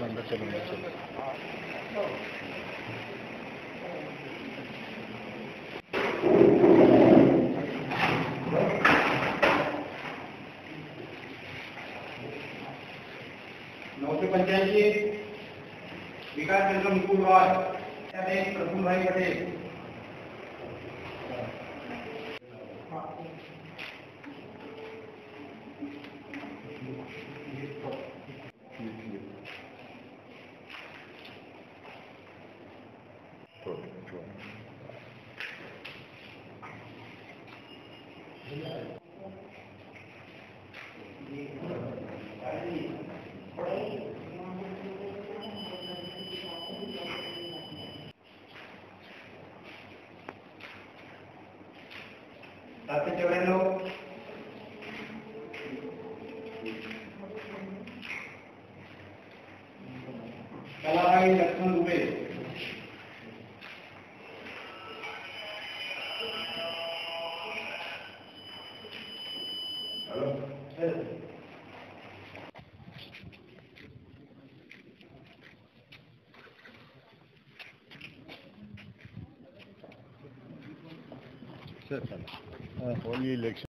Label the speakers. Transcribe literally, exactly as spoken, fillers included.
Speaker 1: अंदर चलूंगा चलो।
Speaker 2: नौ सौ पंचासी विकास चंद्र मुकुलवाल प्रफुल्ल भाई पटेल। सात सौ चौरानवे कलाभाई लक्ष्मण दुबे।
Speaker 1: सर, और ये इलेक्शन